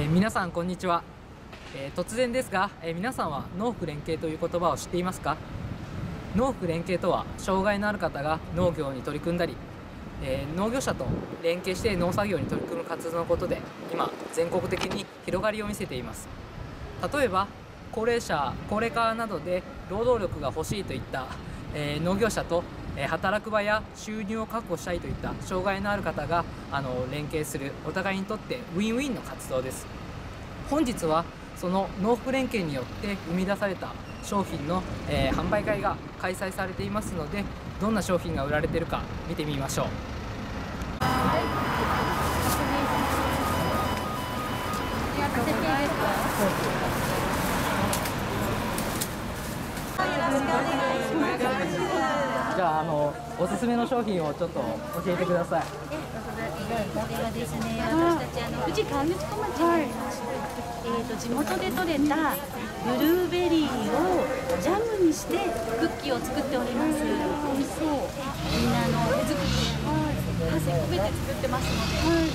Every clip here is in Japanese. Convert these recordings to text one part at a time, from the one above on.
皆さんこんにちは。突然ですが、皆さんは農福連携という言葉を知っていますか？農福連携とは、障害のある方が農業に取り組んだり、農業者と連携して農作業に取り組む活動のことで、今全国的に広がりを見せています。例えば高齢化などで労働力が欲しいといった、農業者と働く場や収入を確保したいといった障害のある方が連携する、お互いにとってウィンウィンの活動です。本日はその農福連携によって生み出された商品の、販売会が開催されていますので、どんな商品が売られているか見てみましょう。じゃあ、おすすめの商品をちょっと教えてください。 これはですね、私たち富士河口湖町にありまして、地元で採れたブルーベリーをジャムにしてクッキーを作っております。美味しそう。みんな手作りで汗こけて作ってますので。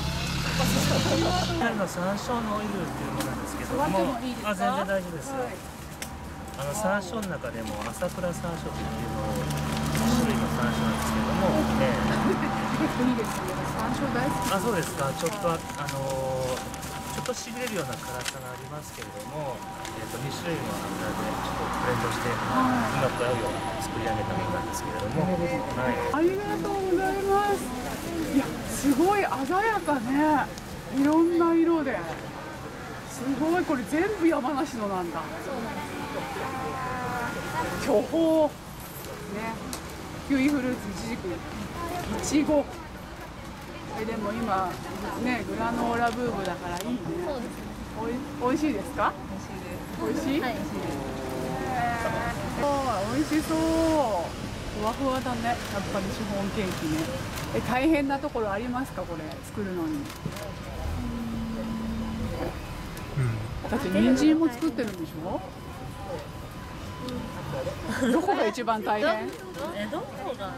山椒のオイルっていうものなんですけども、全然大丈夫ですよ。山椒の中でも朝倉山椒っていうのを種類の山椒なんですけども、 結構いいですね。山椒大好き。 そうですか。ちょっとしびれるような辛さがありますけれども、2種類の油でちょっとブレンドしてうまく合うように作り上げたものなんですけれども、 ありがとうございます。いや、すごい鮮やかね。いろんな色で。すごい、これ全部山梨のなんだ。巨峰。ね。キウイフルーツ、イチジク、イチゴ。でも今ね、グラノーラブームだからいいね。 そうですね。 おいしいですか？美味しい？はい、美味しいです。美味しそう。ふわふわだね。やっぱりシフォンケーキね。大変なところありますか、これ作るのに？だって人参も作ってるんでしょ？どこが一番大変？ どこが？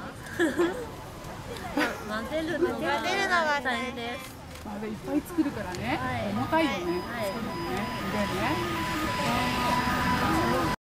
混ぜるのが大変です。 いっぱい作るからね。重たいよね。そうだね。でね。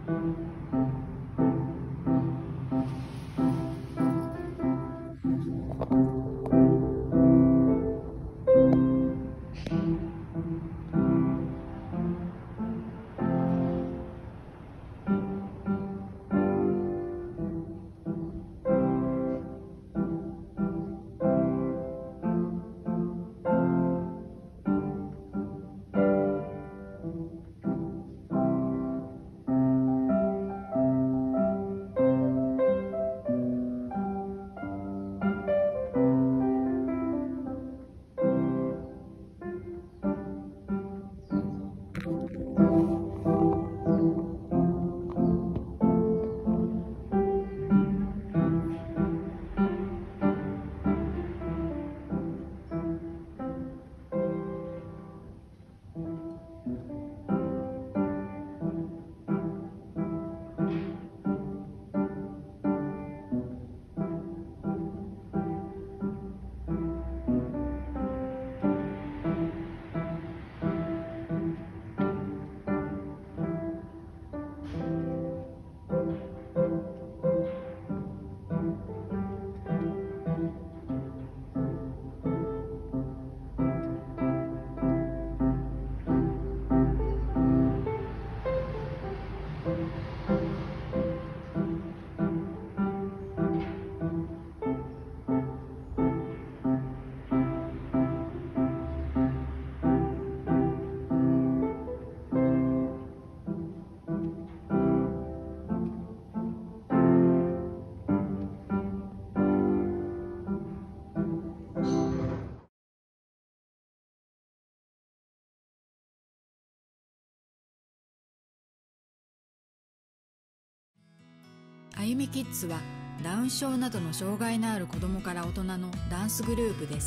あゆみキッズはダウン症などの障害のある子どもから大人のダンスグループです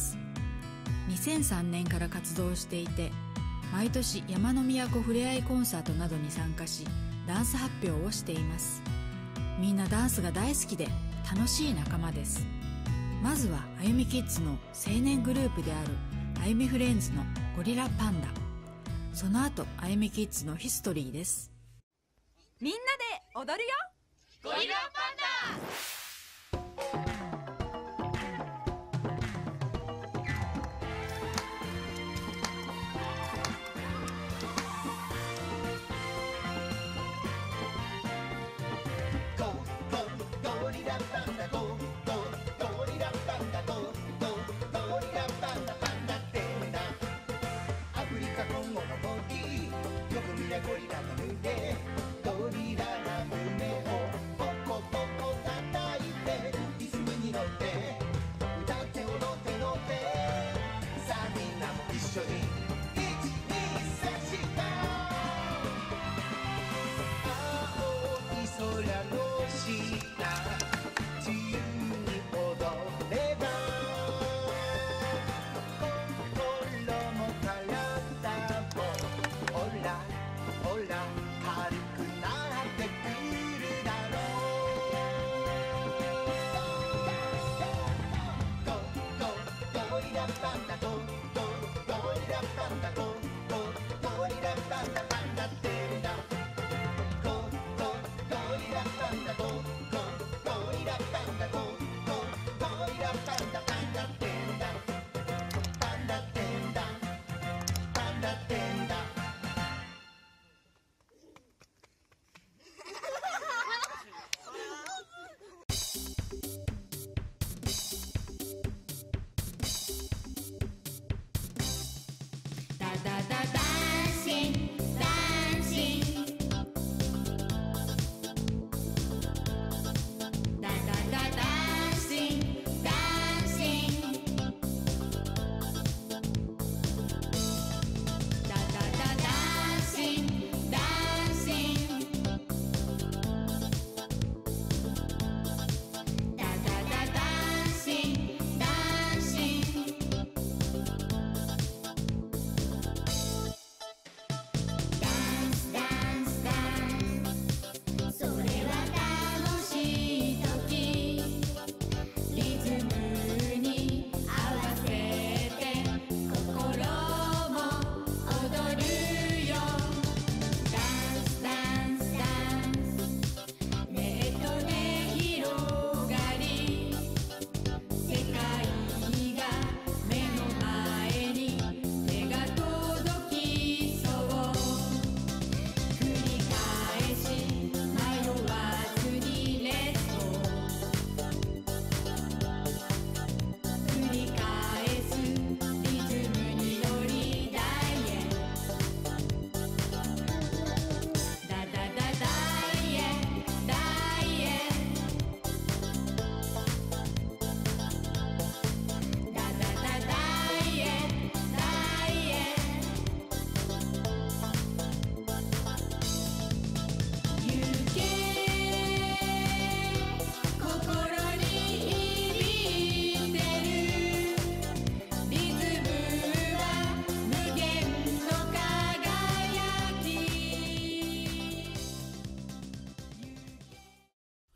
。2003年から活動していて、毎年山の都ふれあいコンサートなどに参加し、ダンス発表をしています。みんなダンスが大好きで楽しい仲間です。まずはあゆみキッズの青年グループであるあゆみフレンズのゴリラパンダ、その後あゆみキッズのヒストリーです。 みんなで踊るよ、ゴリラパンダ。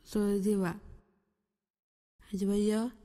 それでは始まるよ。